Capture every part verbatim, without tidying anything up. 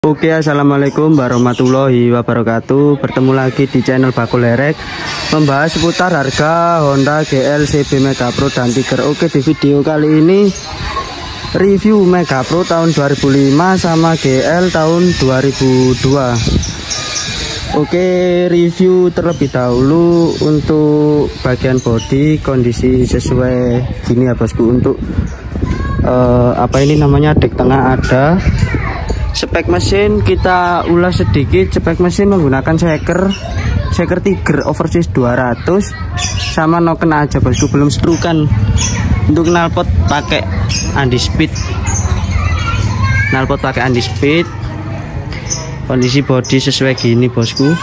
Oke, assalamualaikum warahmatullahi wabarakatuh. Bertemu lagi di channel Bakul Lerek, membahas seputar harga Honda G L C B Mega Pro dan Tiger. Oke, di video kali ini review Mega Pro tahun dua ribu lima sama G L tahun dua ribu dua. Oke, review terlebih dahulu untuk bagian bodi kondisi sesuai gini ya bosku. Untuk uh, apa ini namanya, dek tengah ada. Spek mesin kita ulas sedikit. Spek mesin menggunakan shaker shaker Tiger overseas dua ratus sama noken aja bosku, belum setrukan. Untuk knalpot pakai Andi Speed, knalpot pakai Andi Speed. Kondisi bodi sesuai gini bosku.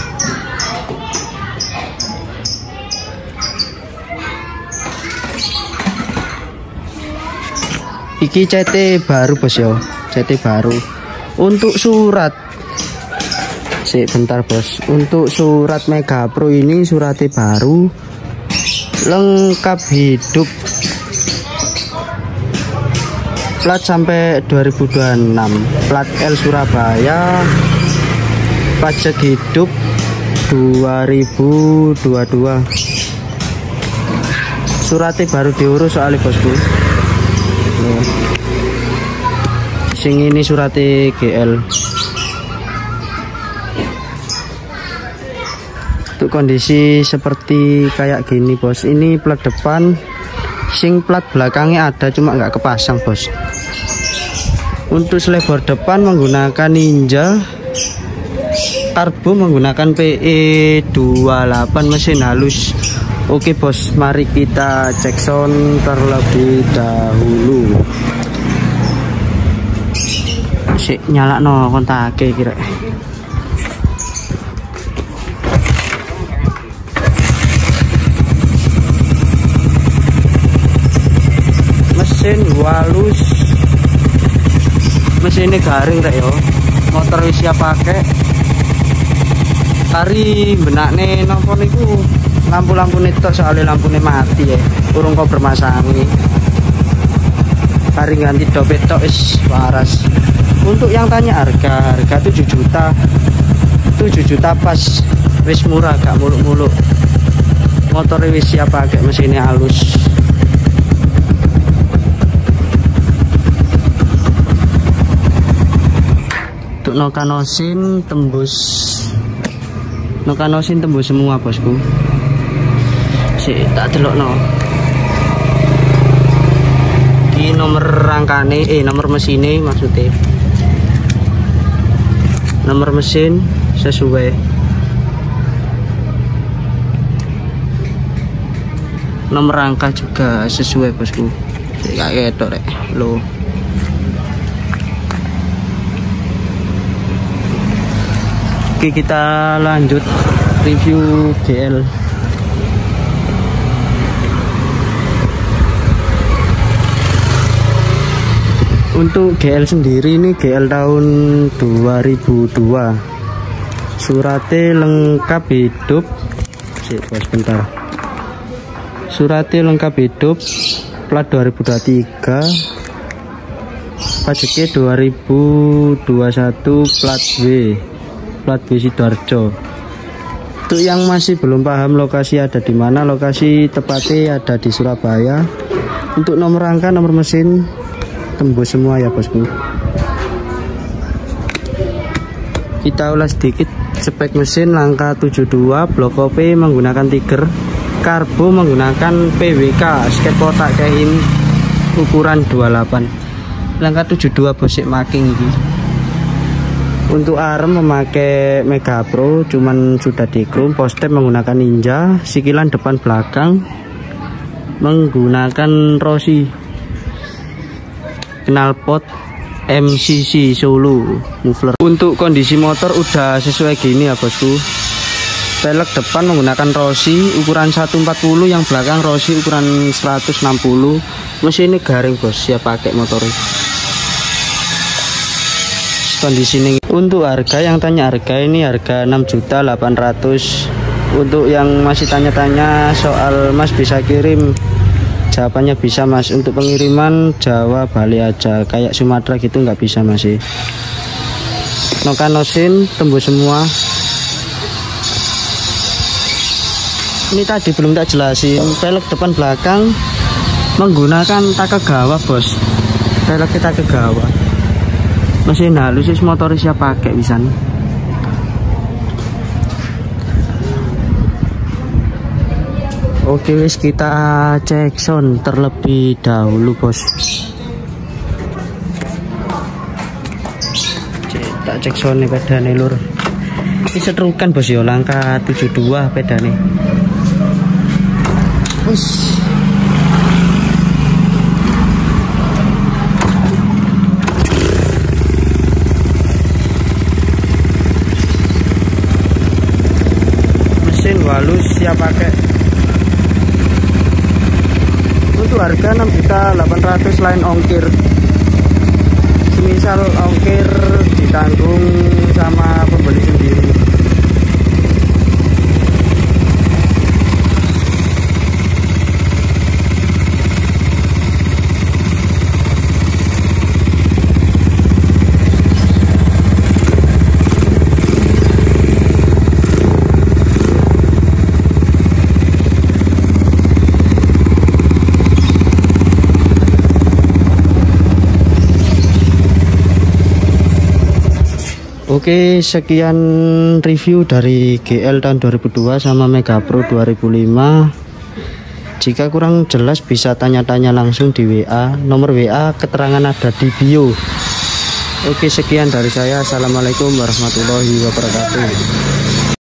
Iki C T baru bos yo, C T baru. Untuk surat, sih bentar bos. Untuk surat Mega Pro ini suratnya baru, lengkap hidup, plat sampai dua ribu dua puluh enam, plat L Surabaya, pajak hidup dua ribu dua puluh dua. Suratnya baru diurus soalnya bosku. Loh. Sing ini suratnya G L. Untuk kondisi seperti kayak gini bos. Ini plat depan, sing plat belakangnya ada cuma nggak kepasang bos. Untuk selebor depan menggunakan Ninja, karbo menggunakan P E dua puluh delapan, mesin halus. Oke bos, mari kita cek sound terlebih dahulu. Sik nyala no kontake kira. Mesin halus, mesinnya garing rek yo. Motor wis siap pakai. Kari benakne nopo niku lampu-lampu netok, soalnya lampunya mati ya, urung kok bermasang ini. Kari ganti dopet tok is waras. Untuk yang tanya harga, harga tujuh juta, tujuh juta pas, wis murah, gak muluk-muluk. Motornya wis siap pakai, mesinnya halus. Untuk nokanosin tembus, nokanosin tembus semua bosku. Si tak delok no. Ini nomor rangkane, eh nomor mesinnya maksudnya. Nomor mesin sesuai. Nomor rangka juga sesuai bosku. Kayak gitu rek. Lo. Oke, kita lanjut review G L. Untuk G L sendiri ini G L tahun dua ribu dua. Suratnya lengkap hidup. Sik, bos bentar. Suratnya lengkap hidup, plat dua ribu dua puluh tiga. Pajaknya dua ribu dua puluh satu, plat W. Plat W Sidoarjo. Untuk yang masih belum paham lokasi ada di mana, lokasi tepatnya ada di Surabaya. Untuk nomor rangka, nomor mesin tembus semua ya bosku. Kita ulas sedikit. Spek mesin langka tujuh puluh dua, blok kopi menggunakan Tiger, karbo menggunakan P W K, skep kotak kayak ini, ukuran dua puluh delapan, langka tujuh puluh dua bosik making ini. Untuk arm memakai Mega Pro, cuman sudah di chrome. Postep menggunakan Ninja, sikilan depan belakang menggunakan Rossi, knalpot M C C Solo muffler. Untuk kondisi motor udah sesuai gini ya bosku. Pelek depan menggunakan Rossi ukuran seratus empat puluh, yang belakang Rossi ukuran seratus enam puluh. Mesin ini garing bos, siap pakai motornya. Kondisi ini. Untuk harga, yang tanya harga ini harga enam juta delapan ratus. Untuk yang masih tanya-tanya soal mas bisa kirim, Jawabannya bisa mas. Untuk pengiriman Jawa Bali aja, kayak Sumatera gitu nggak bisa masih. Nokanosin tembus semua. Ini tadi belum tak jelasin, pelek depan belakang menggunakan Takegawa bos. Pelek kita Takegawa. Mesin halus is motor siap pakai pisan. Oke wis, kita cek sound terlebih dahulu bos. Cek, tak cek sound nih pedane lur. Ini seterukan bos yo, langkah tujuh puluh dua pedane. Wis. Mesin halus siap pakai. Untuk harga enam juta delapan ratus lain ongkir. Semisal ongkir ditanggung sama pembeli sendiri. Oke, sekian review dari G L tahun dua ribu dua sama Mega Pro dua ribu lima. Jika kurang jelas bisa tanya-tanya langsung di W A. Nomor W A keterangan ada di bio. Oke, sekian dari saya. Assalamualaikum warahmatullahi wabarakatuh.